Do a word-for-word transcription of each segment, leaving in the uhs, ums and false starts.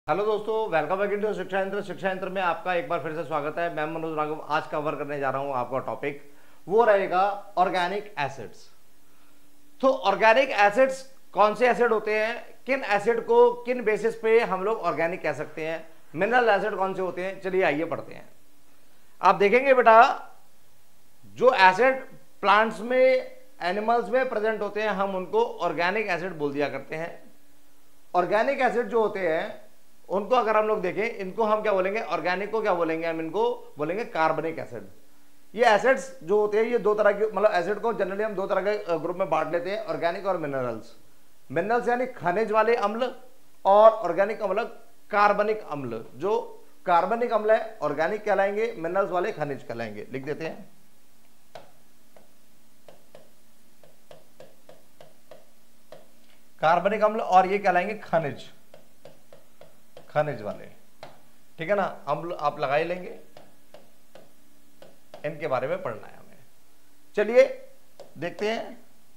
Hello दोस्तों, welcome back into शिक्षा यंत्र। शिक्षा यंत्र में आपका एक बार फिर से स्वागत है। मैं मनोज राघव आज कवर करने जा रहा हूं आपका टॉपिक वो रहेगा ऑर्गेनिक एसिड्स। तो ऑर्गेनिक एसिड्स कौन से एसिड होते हैं, किन एसिड को किन बेसिस पे हम लोग ऑर्गेनिक कह सकते हैं, मिनरल एसिड कौन से होते हैं, चलिए आइए पढ़ते हैं। आप देखेंगे बेटा, जो एसिड प्लांट्स में एनिमल्स में प्रेजेंट होते हैं हम उनको ऑर्गेनिक एसिड बोल दिया करते हैं। ऑर्गेनिक एसिड जो होते हैं उनको अगर हम लोग देखें, इनको हम क्या बोलेंगे, ऑर्गेनिक को क्या बोलेंगे, हम इनको बोलेंगे कार्बनिक एसिड। ये एसिड्स जो होते हैं ये दो तरह के, मतलब एसिड को जनरली हम दो तरह के ग्रुप में बांट लेते हैं, ऑर्गेनिक और मिनरल्स। मिनरल्स यानी खनिज वाले अम्ल, और ऑर्गेनिक अम्ल कार्बनिक अम्ल। जो कार्बनिक अम्ल है ऑर्गेनिक कहलाएंगे, मिनरल्स वाले खनिज कहलाएंगे। लिख देते हैं, कार्बनिक अम्ल और ये कहलाएंगे खनिज, खनिज वाले। ठीक है ना, अम्ल आप लगा ही लेंगे, इनके बारे में पढ़ना है हमें। चलिए देखते हैं।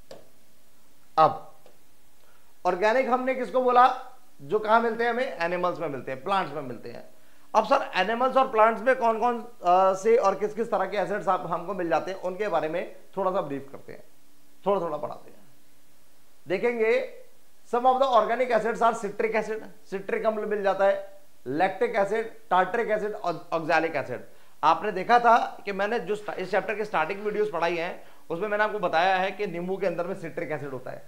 अब ऑर्गेनिक हमने किसको बोला, जो कहां मिलते हैं हमें, एनिमल्स में मिलते हैं, प्लांट्स में मिलते हैं। अब सर एनिमल्स और प्लांट्स में कौन कौन आ, से और किस किस तरह के एसिड्स आप हमको मिल जाते हैं, उनके बारे में थोड़ा सा ब्रीफ करते हैं, थोड़ा थोड़ा पढ़ाते हैं। देखेंगे some of the organic acids are citric acid, citric अम्ल मिल जाता है, लैक्टिक एसिड, टार्टरिक एसिड और ऑक्सैलिक एसिड। आपने देखा था कि मैंने जो इस चैप्टर की स्टार्टिंग वीडियोस पढ़ाई हैं उसमें मैंने आपको बताया है कि नींबू के अंदर में सिट्रिक एसिड होता है।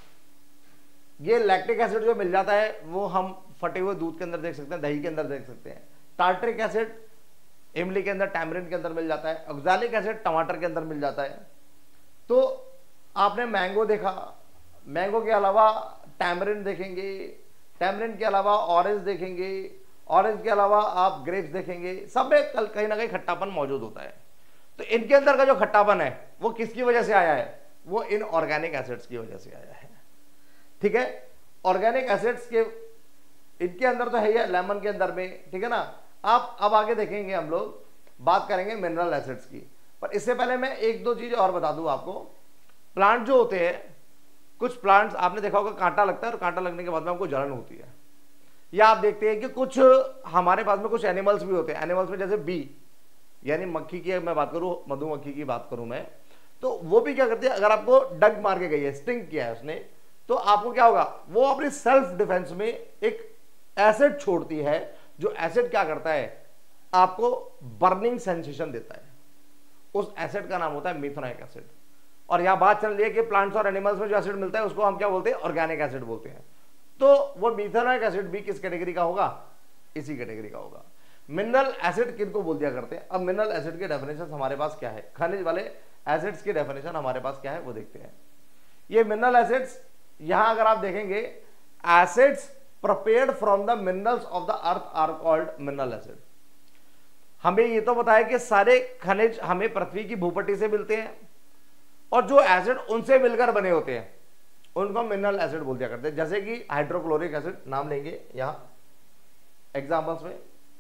ये लैक्टिक एसिड जो मिल जाता है वो हम फटे हुए दूध के अंदर देख सकते हैं, दही के अंदर देख सकते हैं। टार्टरिक एसिड इमली के अंदर, टैमरिन के अंदर मिल जाता है। ऑक्सैलिक एसिड टमाटर के अंदर मिल जाता है। तो आपने मैंगो देखा, मैंगो के अलावा टैमरिन देखेंगे, टैमरिन के अलावा ऑरेंज देखेंगे, ऑरेंज के अलावा आप ग्रेप्स देखेंगे, सब में कल कहीं ना कहीं खट्टापन मौजूद होता है। तो इनके अंदर का जो खट्टापन है वो किसकी वजह से आया है, वो इन ऑर्गेनिक एसिड्स की वजह से आया है। ठीक है, ऑर्गेनिक एसिड्स के इनके अंदर तो है ही है, लेमन के अंदर में। ठीक है ना। आप अब आगे देखेंगे, हम लोग बात करेंगे मिनरल एसिड्स की, पर इससे पहले मैं एक दो चीज और बता दूं आपको। प्लांट जो होते हैं, कुछ प्लांट्स आपने देखा होगा कांटा लगता है और कांटा लगने के बाद में हमको जलन होती है। या आप देखते हैं कि कुछ हमारे पास में कुछ एनिमल्स भी होते हैं, एनिमल्स में जैसे बी यानी मक्खी की मैं बात करूं, मधुमक्खी की बात करूं मैं, तो वो भी क्या करती है, अगर आपको डग मार के गई है, स्टिंग किया है उसने, तो आपको क्या होगा, वो अपनी सेल्फ डिफेंस में एक एसिड छोड़ती है। जो एसिड क्या करता है, आपको बर्निंग सेंसेशन देता है। उस एसिड का नाम होता है मिथेनोइक एसिड। और यहां बात चल रही है कि प्लांट्स और एनिमल्स में जो एसिड मिलता है उसको हम क्या बोलते हैं, ऑर्गेनिक एसिड बोलते हैं। तो वो मिथेनोइक एसिड भी किस कैटेगरी का होगा, इसी कैटेगरी का होगा। मिनरल एसिड किनको बोल दिया करते हैं। अब मिनरल एसिड के डेफिनेशन हमारे पास क्या है, खनिज वाले एसिड्स की डेफिनेशन हमारे पास क्या है वो देखते हैं। ये मिनरल एसिड्स, यहां अगर आप देखेंगे, acids prepared from the minerals of the earth are called mineral acid. हमें ये तो बताया कि सारे खनिज हमें पृथ्वी की भूपट्टी से मिलते हैं, और जो एसिड उनसे मिलकर बने होते हैं उनको मिनरल एसिड बोल दिया करते हैं। जैसे कि हाइड्रोक्लोरिक एसिड नाम लेंगे यहां एग्जांपल्स में,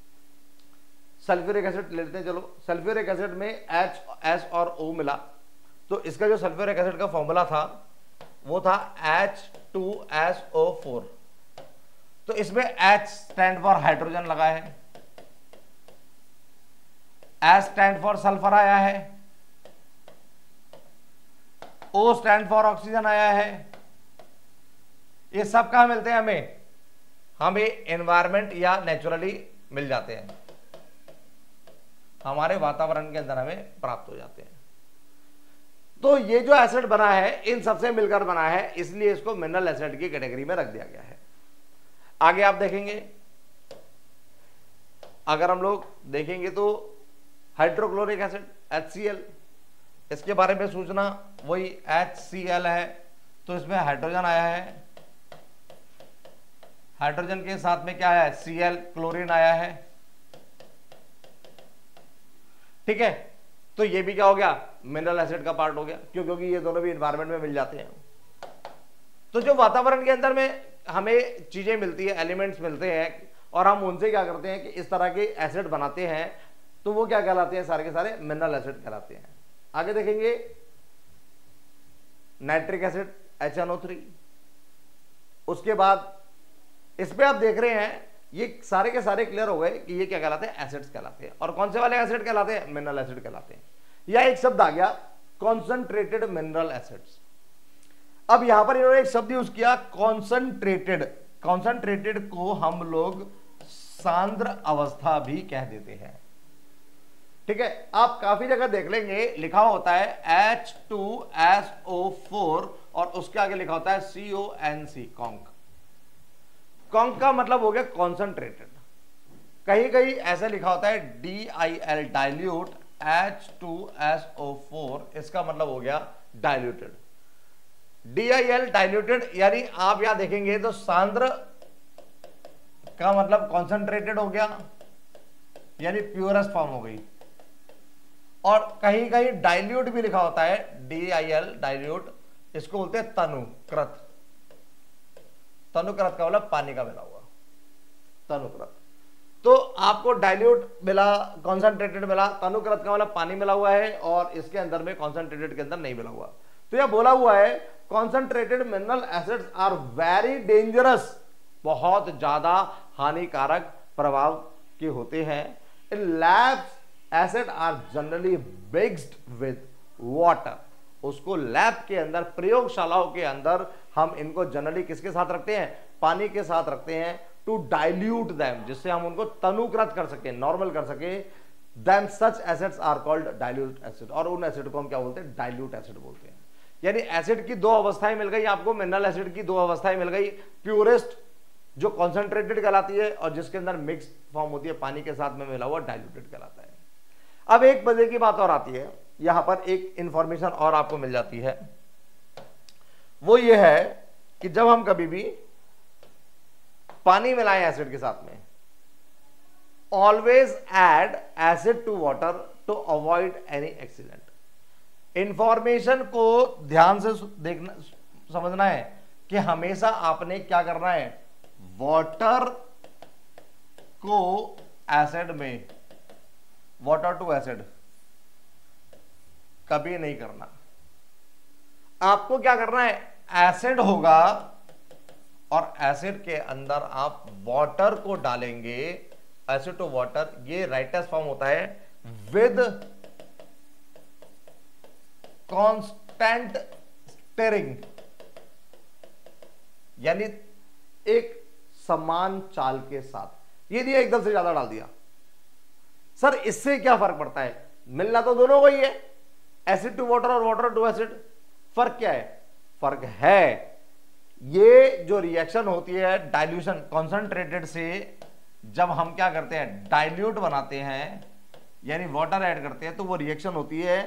सल्फ्यूरिक एसिड लेते हैं। चलो, सल्फ्यूरिक एसिड में एच एस और ओ मिला, तो इसका जो सल्फ्यूरिक एसिड का फॉर्मूला था वो था H two S O four. तो इसमें H स्टैंड फॉर हाइड्रोजन लगा है, S स्टैंड फॉर सल्फर आया है, O स्टैंड फॉर ऑक्सीजन आया है। ये सब कहां मिलते हैं हमें, हमें एनवायरमेंट या नेचुरली मिल जाते हैं, हमारे वातावरण के अंदर हमें प्राप्त हो जाते हैं। तो ये जो एसिड बना है इन सबसे मिलकर बना है, इसलिए इसको मिनरल एसिड की कैटेगरी में रख दिया गया है। आगे आप देखेंगे, अगर हम लोग देखेंगे तो hydrochloric acid H C L, इसके बारे में सोचना, वही एच सी एल है, तो इसमें हाइड्रोजन आया है, हाइड्रोजन के साथ में क्या है, सी एल क्लोरीन आया है। ठीक है, तो ये भी क्या हो गया, मिनरल एसिड का पार्ट हो गया। क्यों, क्योंकि ये दोनों भी एनवायरमेंट में मिल जाते हैं। तो जो वातावरण के अंदर में हमें चीजें मिलती है, एलिमेंट्स मिलते हैं, और हम उनसे क्या करते हैं कि इस तरह के एसिड बनाते हैं, तो वो क्या कहलाते हैं, सारे के सारे मिनरल एसिड कहलाते हैं। आगे देखेंगे nitric acid H N O three. उसके बाद इस पे आप देख रहे हैं ये सारे के सारे क्लियर हो गए कि ये क्या कहलाते हैं, एसिड्स कहलाते हैं। और कौन से वाले एसिड कहलाते हैं, मिनरल एसिड कहलाते हैं। या एक शब्द आ गया कॉन्सेंट्रेटेड मिनरल एसिड्स। अब यहां पर इन्होंने एक शब्द यूज किया कॉन्सेंट्रेटेड। कॉन्सेंट्रेटेड को हम लोग सांद्र अवस्था भी कह देते हैं, ठीक है। आप काफी जगह देख लेंगे लिखा होता है H two S O four और उसके आगे लिखा होता है C O N C, conc. Conc का मतलब हो गया कॉन्सेंट्रेटेड। कहीं कहीं ऐसे लिखा होता है D I L dilute, H two S O four, इसका मतलब हो गया diluted. D I L diluted यानी आप यहां देखेंगे तो सांद्र का मतलब कॉन्सेंट्रेटेड हो गया, यानी प्योरेस्ट फॉर्म हो गई। और कहीं कहीं डाइल्यूट भी लिखा होता है, डी आई एल डाइल्यूट, इसको बोलते हैं तनुकृत। तनुकृत का मतलब पानी का मिला हुआ, तनुकृत। तो आपको डाइल्यूट मिला, कॉन्सेंट्रेटेड मिला, तनुकृत का मतलब पानी मिला हुआ है, और इसके अंदर में कॉन्सेंट्रेटेड के अंदर नहीं मिला हुआ। तो यह बोला हुआ है concentrated mineral acids are very dangerous, बहुत ज्यादा हानिकारक प्रभाव के होते हैं। In labs acid are generally mixed with water. उसको लैब के अंदर, प्रयोगशालाओं के अंदर हम इनको जनरली किसके साथ रखते हैं, पानी के साथ रखते हैं, टू डाइल्यूट देम, जिससे हम उनको तनुकृत कर सके, नॉर्मल कर सके। Then such acids are called dilute acid, और उन एसिड को हम क्या बोलते हैं, डाइल्यूट एसिड बोलते हैं। यानी एसिड की दो अवस्थाएं मिल गई आपको, मिनरल एसिड की दो अवस्थाएं मिल गई, प्योरेस्ट जो कॉन्सेंट्रेटेड कहलाती है, और जिसके अंदर मिक्स फॉर्म होती है पानी के साथ में मिला हुआ, डाइल्यूटेड कहलाता है। अब एक मजे की बात और आती है, यहां पर एक इंफॉर्मेशन और आपको मिल जाती है, वो ये है कि जब हम कभी भी पानी मिलाएं एसिड के साथ में, always add acid to water to avoid any accident. Information को ध्यान से देखना, समझना है कि हमेशा आपने क्या करना है, वाटर को एसिड में, वाटर टू एसिड कभी नहीं करना। आपको क्या करना है, एसिड होगा और एसिड के अंदर आप वाटर को डालेंगे, एसिड टू वाटर, ये राइटेस्ट फॉर्म होता है विद कांस्टेंट स्टिरिंग, यानी एक समान चाल के साथ। ये दिया एकदम से ज्यादा डाल दिया, सर इससे क्या फर्क पड़ता है, मिलना तो दोनों को ही है, एसिड टू वाटर और वाटर टू एसिड। फर्क क्या है, फर्क है ये जो रिएक्शन होती है डाइल्यूशन, कॉन्सेंट्रेटेड से जब हम क्या करते हैं, डाइल्यूट बनाते हैं, यानी वाटर ऐड करते हैं, तो वो रिएक्शन होती है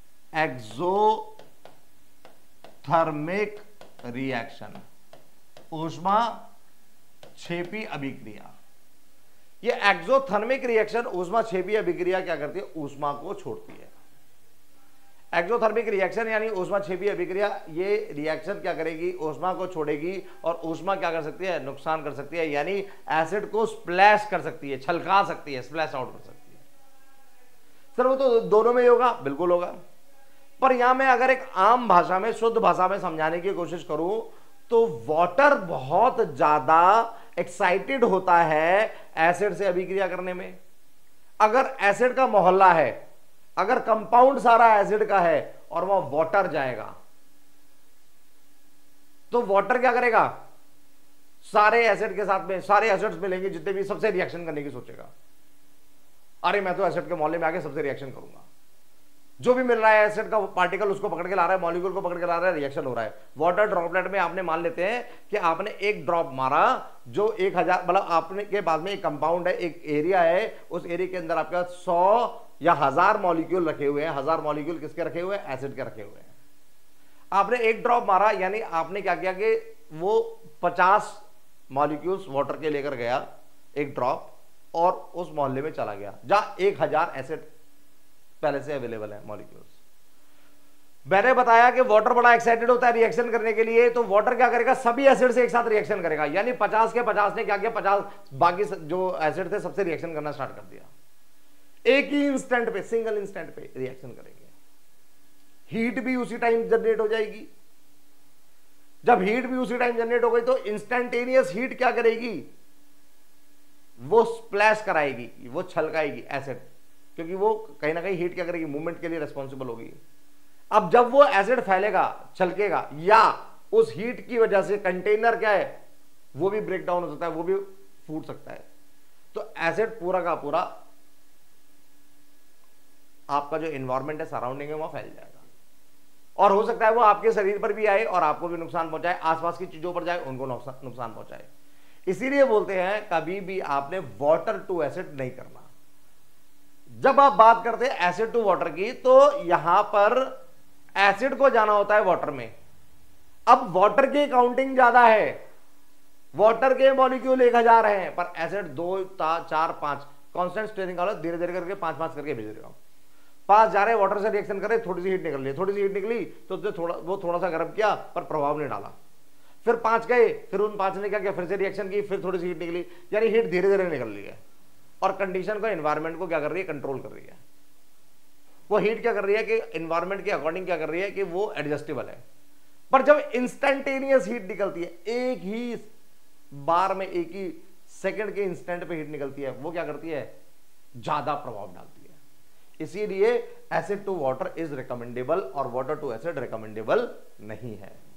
एक्सोथर्मिक रिएक्शन, ऊष्मा क्षेपी अभिक्रिया। ये एक्सोथर्मिक रिएक्शन, ऊष्मा क्षेपी अभिक्रिया क्या करती है, ऊष्मा को छोड़ती है। एक्सोथर्मिक रिएक्शन यानी ऊष्मा क्षेपी अभिक्रिया, ये रिएक्शन क्या करेगी, ऊष्मा को छोड़ेगी, और ऊष्मा क्या कर सकती है, नुकसान कर सकती है, यानी एसिड को स्प्लैश कर सकती है, छलका सकती है, स्प्लैश आउट कर सकती है। सर वो तो दोनों में ही होगा, बिल्कुल होगा, पर यहां मैं अगर एक आम भाषा में, शुद्ध भाषा में समझाने की कोशिश करूं तो वाटर बहुत ज्यादा एक्साइटेड होता है एसिड से अभिक्रिया करने में। अगर एसिड का मोहल्ला है, अगर कंपाउंड सारा एसिड का है और वह वाटर जाएगा, तो वाटर क्या करेगा, सारे एसिड के साथ में, सारे एसिड्स मिलेंगे जितने भी, सबसे रिएक्शन करने की सोचेगा। अरे मैं तो एसिड के मोहल्ले में आके सबसे रिएक्शन करूंगा, जो भी मिल रहा है एसिड का पार्टिकल उसको पकड़ के ला रहा है, मॉलिक्यूल को पकड़ के ला रहा है, रिएक्शन हो रहा है। वाटर ड्रॉपलेट में आपने मान लेते हैं कि आपने एक ड्रॉप मारा, जो एक हजार मतलब आपने के बाद में एक कंपाउंड है, एक एरिया है, उस एरिया के अंदर आपके पास सौ या हजार मॉलिक्यूल रखे हुए हैं। हजार मॉलिक्यूल किसके रखे हुए हैं, एसिड के रखे हुए हैं। आपने एक ड्रॉप मारा, यानी आपने क्या किया कि वो पचास मॉलिक्यूल्स वाटर के लेकर गया, एक ड्रॉप, और उस मोहल्ले में चला गया जहां एक हजार एसिड पहले से अवेलेबल है मॉलिक्यूल्स। मैंने बताया कि वाटर बड़ा एक्साइटेड होता है रिएक्शन करने के लिए, तो वाटर क्या करेगा, सभी एसिड से एक साथ रिएक्शन करेगा, यानी पचास के पचास ने क्या किया, पचास बाकी जो एसिड थे सबसे रिएक्शन करना स्टार्ट कर दिया। एक ही इंस्टेंट पे, सिंगल इंस्टेंट पे रिएक्शन करेंगे। हीट भी उसी टाइम जनरेट हो जाएगी। जब हीट भी उसी टाइम जनरेट हो गई तो इंस्टेंटेनियस हीट क्या करेगी, वो स्प्लैश कराएगी, वो छलकाएगी एसिड, क्योंकि वो कहीं ना कहीं हीट क्या करेगी, मूवमेंट के लिए रिस्पॉन्सिबल होगी। अब जब वो एसिड फैलेगा, छलकेगा, या उस हीट की वजह से कंटेनर क्या है वो भी ब्रेक डाउन हो सकता है, वो भी फूट सकता है, तो एसिड पूरा का पूरा आपका जो एनवायरमेंट है, सराउंडिंग है, वहां फैल जाएगा। और हो सकता है वो आपके शरीर पर भी आए और आपको भी नुकसान पहुंचाए, आसपास की चीजों पर जाए, उनको नुकसान पहुंचाए। इसीलिए बोलते हैं कभी भी आपने वाटर टू एसिड नहीं करना। जब आप बात करते हैं एसिड टू वाटर की, तो यहां पर एसिड को जाना होता है वाटर में। अब वाटर की काउंटिंग ज्यादा है, वाटर के मॉलिक्यूल एक हजार है, पर एसिड दो चार पांच कांस्टेंट स्टेरिंग वाला धीरे धीरे करके पांच पांच करके भेज रहा हूं। पास जा रहे हैं, वाटर से रिएक्शन कर रहे, थोड़ी सी हीट निकल रही है, थोड़ी सी हीट निकली तो थोड़ा वो थोड़ा सा गर्म किया पर प्रभाव नहीं डाला। फिर पांच गए, फिर उन पांच ने क्या किया, फिर से रिएक्शन की, फिर थोड़ी सी हीट निकली, यानी हीट धीरे धीरे निकल रही है और कंडीशन को, एनवायरमेंट को क्या कर रही है, कंट्रोल कर रही है। वो हीट क्या कर रही है कि एनवायरमेंट के अकॉर्डिंग क्या कर रही है कि वो एडजस्टेबल है। पर जब इंस्टेंटेनियस हीट निकलती है, एक ही बार में, एक ही सेकंड के इंस्टेंट पे हीट निकलती है, वो क्या करती है, ज्यादा प्रभाव डालती है। इसीलिए acid to water is recommendable और वाटर टू एसिड रिकमेंडेबल नहीं है।